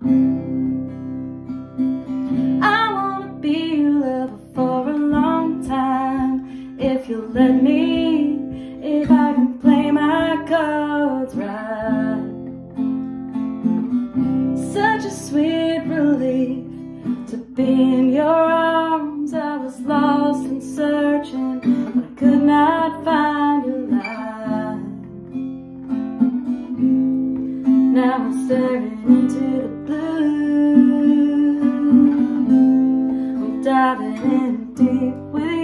I wanna be your lover for a long time, if you'll let me, if I can play my cards right. Such a sweet relief to be in your arms. I was lost and searching, but I could not find your light. Now I'm staring into the blue, I'm diving in deep with